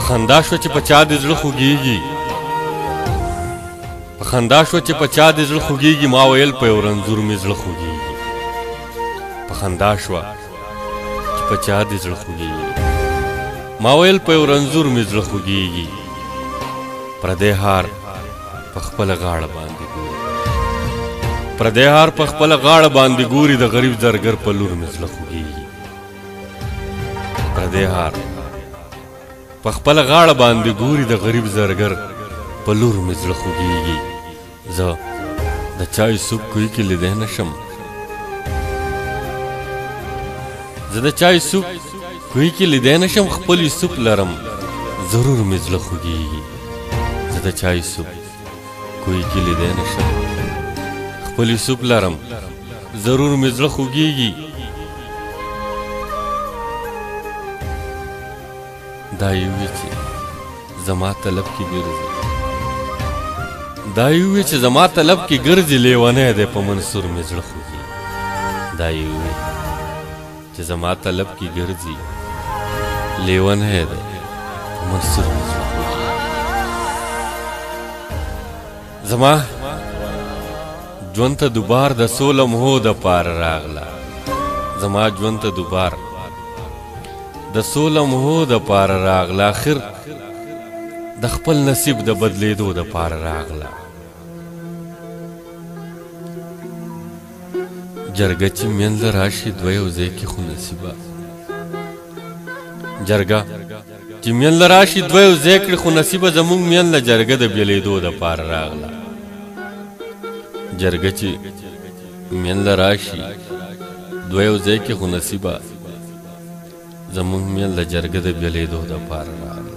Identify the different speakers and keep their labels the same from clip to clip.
Speaker 1: خندا شو چې په چا دې زړه خوږېږي په خندا شو چې په چا دې زړه خوږېږي ما ویل په یو رنځور مې زړه خوږېږي په خندا شوه چې په چا دې زړه خوږېږي ما ویل په یو رنځور مې زړه خوږېږي پردی هار په خپله غاړه باندې ګوري پردی هار په خپله غاړه باندې ګوري د غریب زرګر په لور مې زړه خوږېږي پردی هار په خپله غاړه باندې ګوري د غریب زرګر په لور مې زړه خوږېږي زه د چای سوپ کوی کې لیدی نه شم زه د چای سوپ کوی کې لیدی نه شم خپل سوپ لرم ضرور مې زړه خوږېږي زه د چای سوپ کوی کې لیدی نه شم خپل سوپ لرم ضرور مې زړه خوږېږي دا یوې چې زما طلب کې ګرځي دا یوې چې زما طلب کې ګرځي لیونی دی په منصور مې زړه خوږېږي دا یوې چې زما طلب کې ګرځي لیونی دی په منصور مې زړه خوږېږي زما ژوند ته دوبار د څو لمحو دپاره راغله زما ژوند ته دوبار د څو لمحو دپاره راغله آخر د خپل نصیب د بدلیدو دپاره راغله جرګه چې میندله راشي دوه یو ځای کې خو نصیبه جرګه چې میندله راشي دوه یو ځای کړي خو نصیبه زموږ میندله جرګه د بېلېدو دپاره راغله جرګه چې میندله راشي دوه یو ځای کې خو نصیبه زموږ میندله جرګه د بېلېدو دپاره راغله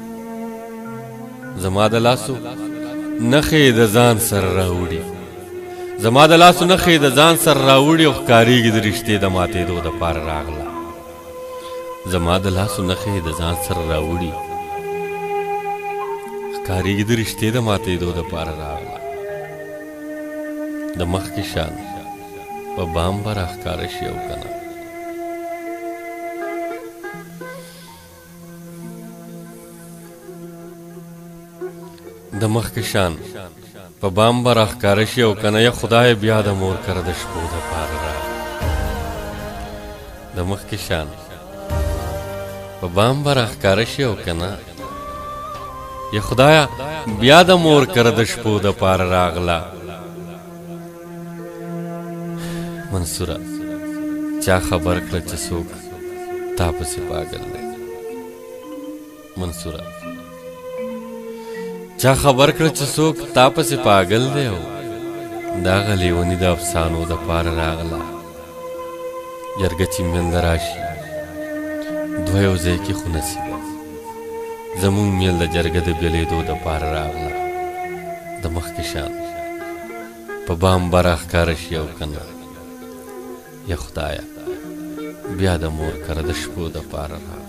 Speaker 1: زما د لاسو نښې د ځان سره راوړي زما د لاسو نښې د ځان سره راوړي او ښکارېږي د رښتې د ماتېدو دپاره راغله زما د لاسو نښې د ځان سره راوړي ښکارېږي د رښتې د ماتېدو دپاره راغله د مخکې شان په بام به راښکاره شي او که نه د مخکې شان په بام به راښکاره شي او که نه یا خدای بیا د مور کره د شپو دپاره راغله د مخکې شان په بام به راښکاره شي او که نه یا خدایه بیا د مور کره د شپو دپاره راغله منصوره چا خبر کړه چې څوک تا پسې پاگل دی منصوره چا خبر کړه چې څوک تا پسې پاگل دی او دغه لیوني د افسانو دپاره راغله جرګه چې میندله راشي دوه یو ځای کې خو نصیبه زموږ میندله جرګه د بېلېدو دپاره راغله د مخکې شان په بام به راښکاره شي او که نه یا خدایه بیا د مور کره د شپو دپاره راغله